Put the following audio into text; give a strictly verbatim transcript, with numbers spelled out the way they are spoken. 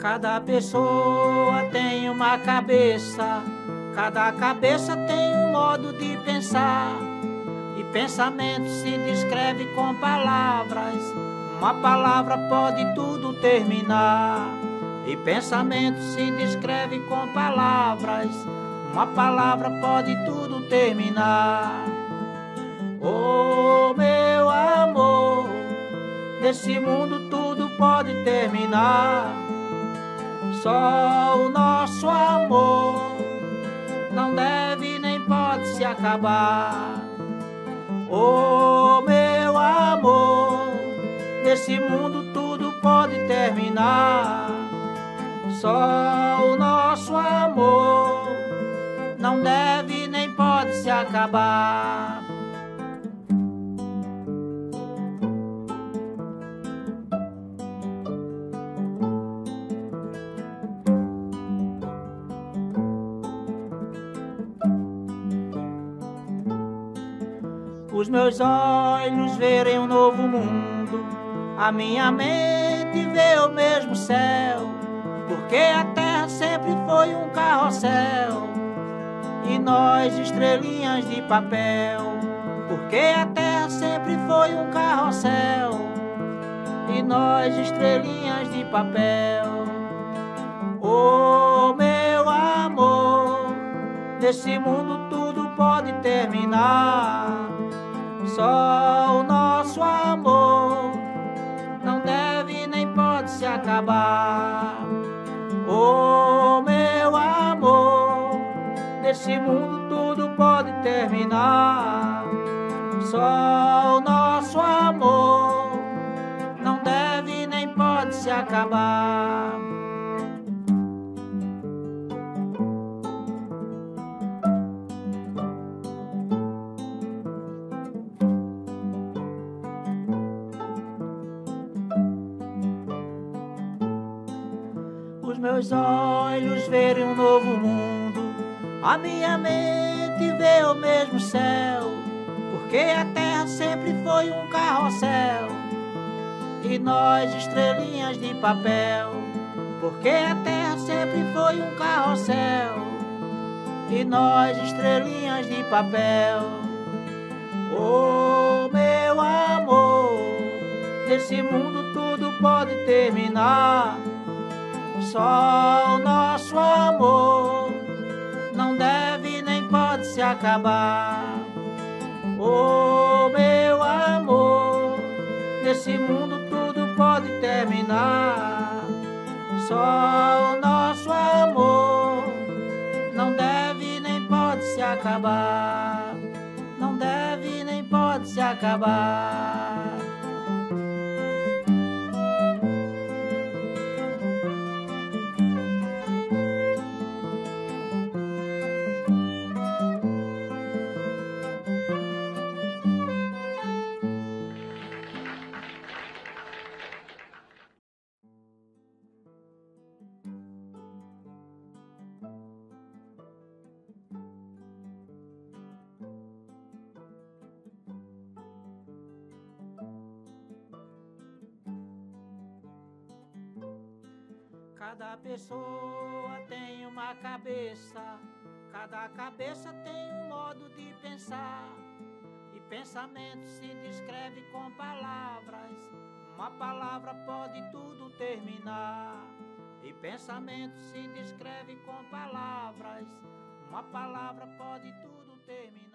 Cada pessoa tem uma cabeça, cada cabeça tem um modo de pensar. E pensamento se descreve com palavras, uma palavra pode tudo terminar. E pensamento se descreve com palavras, uma palavra pode tudo terminar. Oh, meu amor, nesse mundo tudo pode terminar. Só o nosso amor não deve nem pode se acabar. Oh, meu amor, nesse mundo tudo pode terminar. Só o nosso amor não deve nem pode se acabar. Os meus olhos verem um novo mundo, a minha mente vê o mesmo céu, porque a terra sempre foi um carrossel e nós estrelinhas de papel. Porque a terra sempre foi um carrossel e nós estrelinhas de papel. Oh, meu amor, nesse mundo tudo pode terminar. Só o nosso amor não deve nem pode se acabar. Oh, meu amor, nesse mundo tudo pode terminar. Só o nosso amor não deve nem pode se acabar. Os meus olhos verem um novo mundo, a minha mente vê o mesmo céu, porque a terra sempre foi um carrossel e nós estrelinhas de papel. Porque a terra sempre foi um carrossel e nós estrelinhas de papel. Oh, meu amor, nesse mundo tudo pode terminar. Só o nosso amor não deve nem pode se acabar. Oh, meu amor, nesse mundo tudo pode terminar. Só o nosso amor não deve nem pode se acabar. Não deve nem pode se acabar. Cada pessoa tem uma cabeça, cada cabeça tem um modo de pensar. E pensamento se descreve com palavras, uma palavra pode tudo terminar. E pensamento se descreve com palavras, uma palavra pode tudo terminar.